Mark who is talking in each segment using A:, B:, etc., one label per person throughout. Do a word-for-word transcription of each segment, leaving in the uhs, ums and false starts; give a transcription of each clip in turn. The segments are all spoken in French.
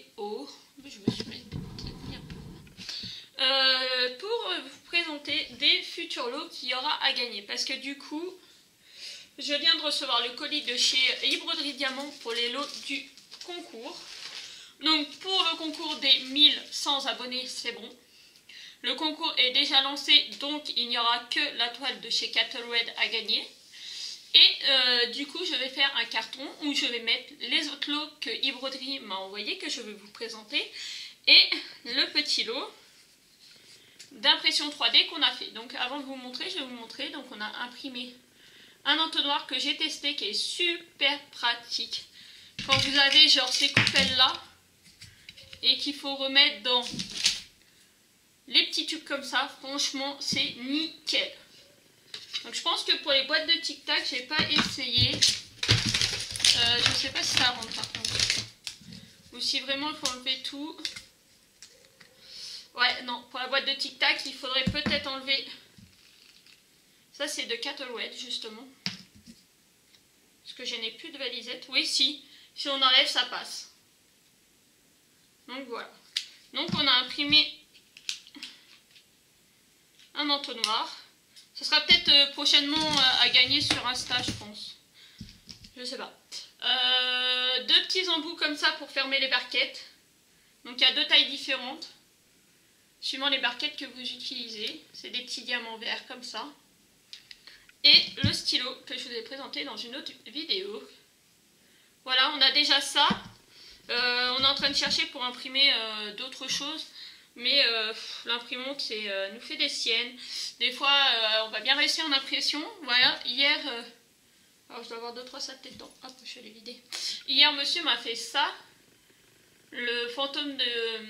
A: vidéo. Je me suis mis un peu. Euh, pour vous présenter des futurs lots qu'il y aura à gagner. Parce que du coup, je viens de recevoir le colis de chez Broderie Diamant pour les lots du concours. Donc pour le concours des mille cent abonnés, c'est bon. Le concours est déjà lancé, donc il n'y aura que la toile de chez Cattlewed à gagner. Et euh, du coup, je vais faire un carton où je vais mettre les autres lots que Broderie m'a envoyé, que je vais vous présenter. Et le petit lot d'impression trois D qu'on a fait. Donc avant de vous montrer, je vais vous montrer. Donc on a imprimé un entonnoir que j'ai testé, qui est super pratique. Quand vous avez genre ces coupelles là, et qu'il faut remettre dans les petits tubes comme ça, franchement c'est nickel. Donc je pense que pour les boîtes de Tic Tac, j'ai pas essayé. Euh, je sais pas si ça rentre par contre. Ou si vraiment il faut enlever tout. Ouais, non, pour la boîte de Tic Tac, il faudrait peut-être enlever. Ça c'est de Cattlewed justement. Parce que je n'ai plus de valisette. Oui, si. Si on enlève, ça passe. Donc voilà. Donc on a imprimé un entonnoir. Ce sera peut-être euh, prochainement euh, à gagner sur Insta, je pense. Je sais pas. Euh, deux petits embouts comme ça pour fermer les barquettes. Donc il y a deux tailles différentes, suivant les barquettes que vous utilisez. C'est des petits diamants verts comme ça. Et le stylo que je vous ai présenté dans une autre vidéo. Voilà, on a déjà ça. Euh, on est en train de chercher pour imprimer euh, d'autres choses. Mais euh, l'imprimante euh, nous fait des siennes. Des fois, euh, on va bien réussir en impression. Voilà, hier... Euh, alors, je dois avoir deux trois saletés dedans. Hop, je vais les vider. Hier, monsieur m'a fait ça. Le fantôme de...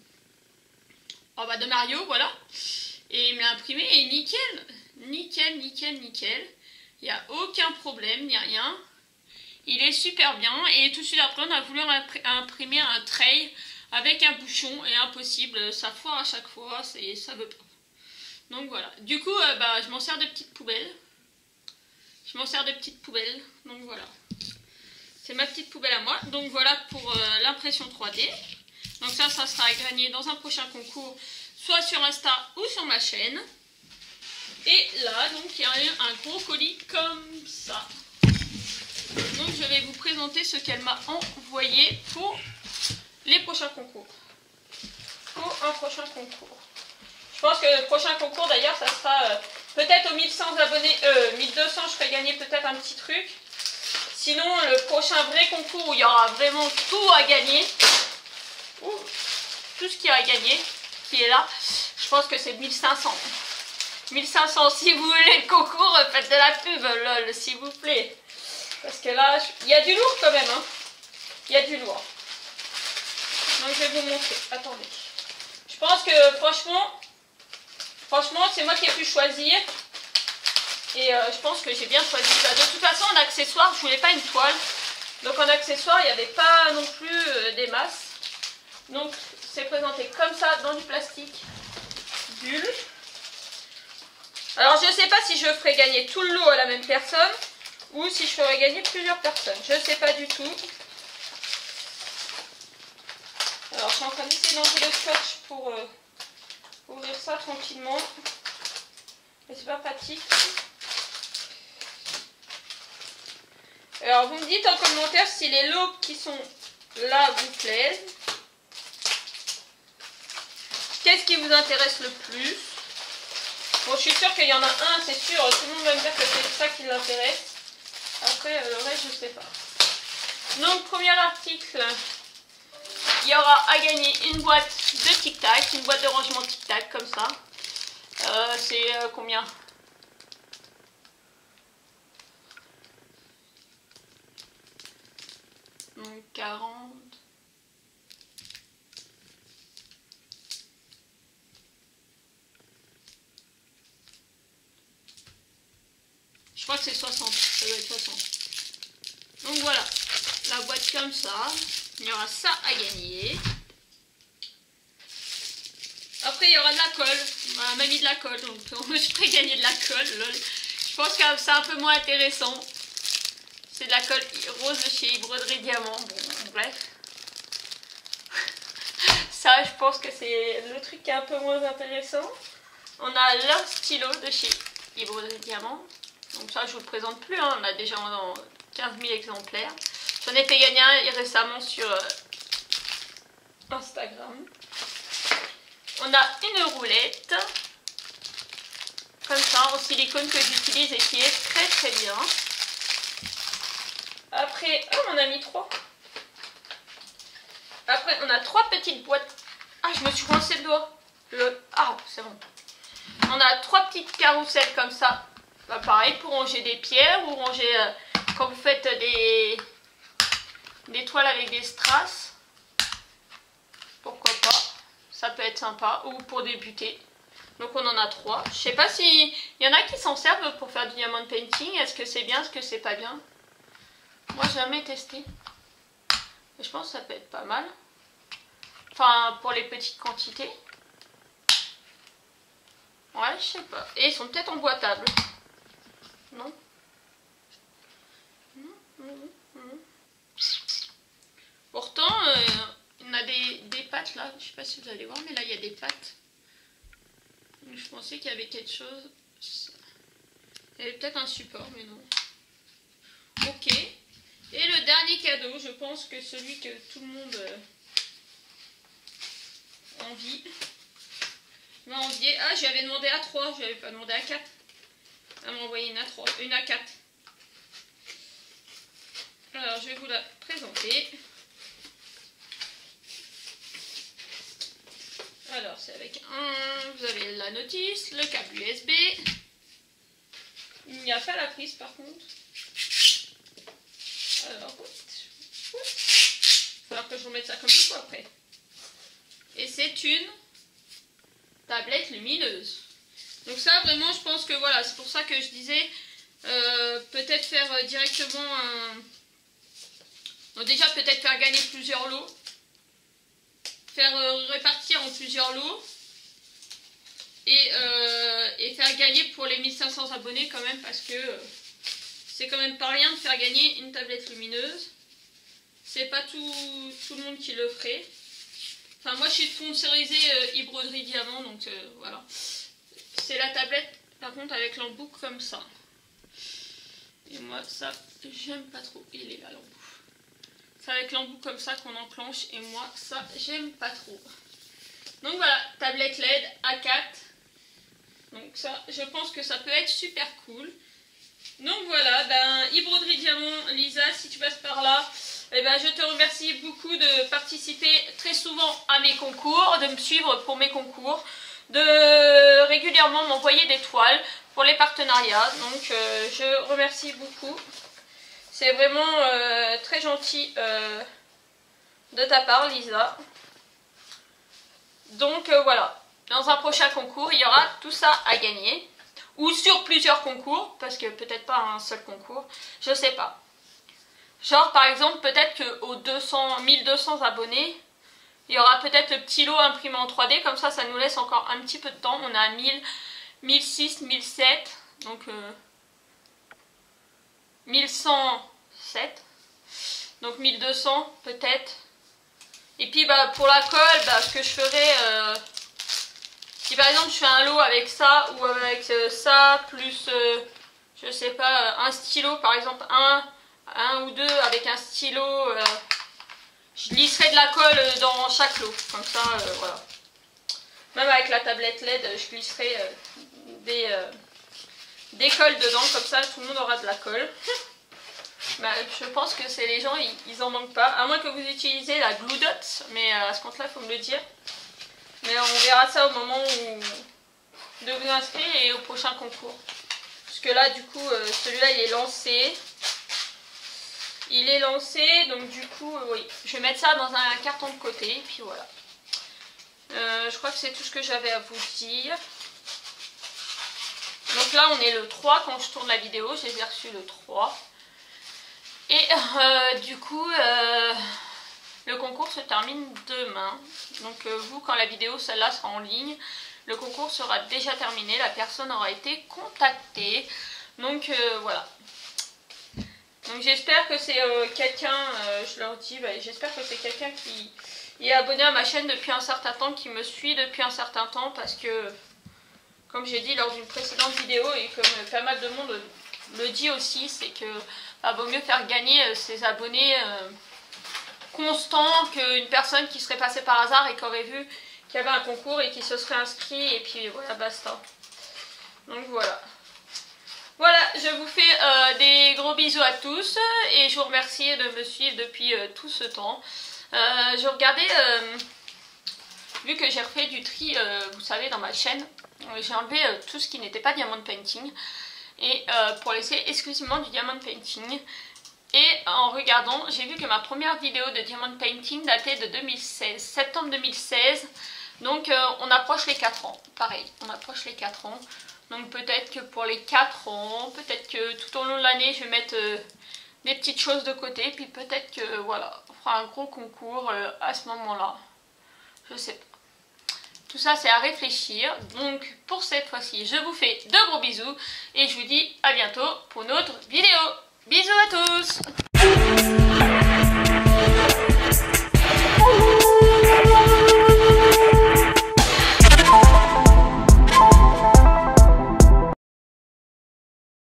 A: Oh, bah, de Mario, voilà. Et il me l'a imprimé et nickel. Nickel, nickel, nickel. Il n'y a aucun problème, il n'y a rien. Il est super bien. Et tout de suite après, on a voulu imprimer un tray avec un bouchon. Et impossible, ça foire à chaque fois. Et ça veut pas. Donc voilà. Du coup, euh, bah, je m'en sers de petites poubelles. Je m'en sers de petites poubelles. Donc voilà. C'est ma petite poubelle à moi. Donc voilà pour euh, l'impression trois D. Donc ça, ça sera à gagner dans un prochain concours. Soit sur Insta ou sur ma chaîne. Et là, donc, il y a un gros colis comme ça. Donc, je vais vous présenter ce qu'elle m'a envoyé pour les prochains concours. Pour un prochain concours. Je pense que le prochain concours, d'ailleurs, ça sera euh, peut-être aux mille cent abonnés, euh, mille deux cents, je ferai gagner peut-être un petit truc. Sinon, le prochain vrai concours où il y aura vraiment tout à gagner, ouh, tout ce qu'il y a à gagner, qui est là, je pense que c'est mille cinq cents. mille cinq cents, si vous voulez le concours, faites de la pub, lol, s'il vous plaît. Parce que là, il y a du lourd quand même, hein. Il y a du lourd. Donc je vais vous montrer, attendez. Je pense que franchement, franchement, c'est moi qui ai pu choisir. Et euh, je pense que j'ai bien choisi. Bah, de toute façon, en accessoire, je voulais pas une toile. Donc en accessoire, il n'y avait pas non plus euh, des masses. Donc c'est présenté comme ça, dans du plastique bulle. Alors je ne sais pas si je ferai gagner tout le lot à la même personne ou si je ferai gagner plusieurs personnes. Je ne sais pas du tout. Alors je suis en train d'essayer d'enlever le scotch pour euh, ouvrir ça tranquillement. Mais c'est pas pratique. Alors vous me dites en commentaire si les lots qui sont là vous plaisent. Qu'est-ce qui vous intéresse le plus? Bon, je suis sûre qu'il y en a un, c'est sûr, tout le monde va me dire que c'est ça qui l'intéresse. Après, le reste, je sais pas. Donc, premier article, il y aura à gagner une boîte de Tic Tac, une boîte de rangement Tic Tac, comme ça. Euh, c'est euh, combien? Donc, quarante. Je crois que c'est soixante, ça doit être soixante. Donc voilà, la boîte comme ça. Il y aura ça à gagner. Après, il y aura de la colle. On m'a mis de la colle, donc je ferai gagner de la colle. Lol. Je pense que c'est un peu moins intéressant. C'est de la colle rose de chez Broderie Diamant. Bon, bref. ça, je pense que c'est le truc qui est un peu moins intéressant. On a leur stylo de chez Hybrid Diamant. Donc ça, je vous le présente plus, hein. On a déjà en quinze mille exemplaires. J'en ai fait gagner un récemment sur euh, Instagram. On a une roulette, comme ça, en silicone que j'utilise et qui est très très bien. Après, oh, on en a mis trois. Après, on a trois petites boîtes. Ah, je me suis coincé le doigt. Le... Ah, c'est bon. On a trois petites carousels comme ça. Bah, pareil, pour ranger des pierres ou ranger euh, quand vous faites des, des toiles avec des strass. Pourquoi pas. Ça peut être sympa. Ou pour débuter. Donc on en a trois. Je sais pas si il y en a qui s'en servent pour faire du diamond painting. Est-ce que c'est bien, est-ce que c'est pas bien? Moi j'ai jamais testé. Je pense que ça peut être pas mal. Enfin pour les petites quantités. Ouais, je sais pas. Et ils sont peut-être emboîtables. Non? Non, non, non. Pourtant, euh, on a des, des pattes là. Je sais pas si vous allez voir, mais là il y a des pattes. Je pensais qu'il y avait quelque chose. Il y avait peut-être un support, mais non. Ok. Et le dernier cadeau, je pense que celui que tout le monde euh, envie. m'a envié. Ah, j'avais demandé à trois, je n'avais pas demandé à quatre. Elle m'a envoyé une à trois, une à quatre. Alors, je vais vous la présenter. Alors, c'est avec un... Vous avez la notice, le câble U S B. Il n'y a pas la prise, par contre. Alors, il va falloir que je remette ça comme il faut après. Et c'est une tablette lumineuse. Donc ça, vraiment, je pense que voilà, c'est pour ça que je disais euh, peut-être faire euh, directement un... Donc déjà, peut-être faire gagner plusieurs lots. Faire euh, répartir en plusieurs lots. Et, euh, et faire gagner pour les mille cinq cents abonnés quand même, parce que euh, c'est quand même pas rien de faire gagner une tablette lumineuse. C'est pas tout, tout le monde qui le ferait. Enfin, moi je suis sponsorisée euh, Hybrid Diamant, donc euh, voilà. C'est la tablette par contre avec l'embout comme ça. Et moi ça, j'aime pas trop. Il est là l'embout. C'est avec l'embout comme ça qu'on enclenche, et moi ça, j'aime pas trop. Donc voilà, tablette L E D A quatre. Donc ça, je pense que ça peut être super cool. Donc voilà, ben, Hybrid Diamant, Lisa, si tu passes par là, eh ben, je te remercie beaucoup de participer très souvent à mes concours, de me suivre pour mes concours, de régulièrement m'envoyer des toiles pour les partenariats. Donc euh, je remercie beaucoup. C'est vraiment euh, très gentil euh, de ta part, Lisa. Donc euh, voilà, dans un prochain concours, il y aura tout ça à gagner. Ou sur plusieurs concours, parce que peut-être pas un seul concours, je sais pas. Genre par exemple, peut-être qu'aux deux cents, mille deux cents abonnés, il y aura peut-être le petit lot imprimé en trois D, comme ça, ça nous laisse encore un petit peu de temps. On a mille, mille six, mille sept, donc euh, mille cent sept, donc mille deux cents peut-être. Et puis bah, pour la colle, bah, ce que je ferai... Euh, si par exemple je fais un lot avec ça ou avec euh, ça, plus, euh, je sais pas, un stylo par exemple, un, un ou deux avec un stylo, euh, je glisserai de la colle dans chaque lot, comme ça, euh, voilà. Même avec la tablette L E D, je glisserai euh, des, euh, des colles dedans, comme ça tout le monde aura de la colle. Bah, je pense que c'est les gens, ils, ils en manquent pas, à moins que vous utilisez la Glue Dot, mais euh, à ce compte-là, il faut me le dire. Mais on verra ça au moment où de vous inscrire et au prochain concours. Parce que là, du coup, euh, celui-là, il est lancé. Il est lancé, donc du coup, euh, oui. Je vais mettre ça dans un carton de côté, et puis voilà. Euh, je crois que c'est tout ce que j'avais à vous dire. Donc là, on est le trois quand je tourne la vidéo. Je les ai reçus le trois. Et euh, du coup... Euh le concours se termine demain, donc euh, vous, quand la vidéo celle-là sera en ligne, le concours sera déjà terminé, la personne aura été contactée, donc euh, voilà. Donc j'espère que c'est euh, quelqu'un, euh, je leur dis, bah, j'espère que c'est quelqu'un qui, est abonné à ma chaîne depuis un certain temps, qui me suit depuis un certain temps, parce que, comme j'ai dit lors d'une précédente vidéo, et comme pas mal de monde le dit aussi, c'est que bah, vaut mieux faire gagner ses abonnés euh, constants qu'une personne qui serait passée par hasard et qui aurait vu qu'il y avait un concours et qui se serait inscrit, et puis voilà, basta. Donc voilà. Voilà, je vous fais euh, des gros bisous à tous et je vous remercie de me suivre depuis euh, tout ce temps. Euh, je regardais, euh, vu que j'ai refait du tri, euh, vous savez, dans ma chaîne, euh, j'ai enlevé euh, tout ce qui n'était pas diamond painting et euh, pour laisser exclusivement du diamond painting. Et en regardant, j'ai vu que ma première vidéo de diamond painting datait de deux mille seize, septembre deux mille seize. Donc euh, on approche les quatre ans, pareil, on approche les quatre ans. Donc peut-être que pour les quatre ans, peut-être que tout au long de l'année, je vais mettre euh, des petites choses de côté. Puis peut-être que voilà, on fera un gros concours euh, à ce moment-là. Je sais pas. Tout ça, c'est à réfléchir. Donc pour cette fois-ci, je vous fais de gros bisous. Et je vous dis à bientôt pour une autre vidéo. Bisous à tous!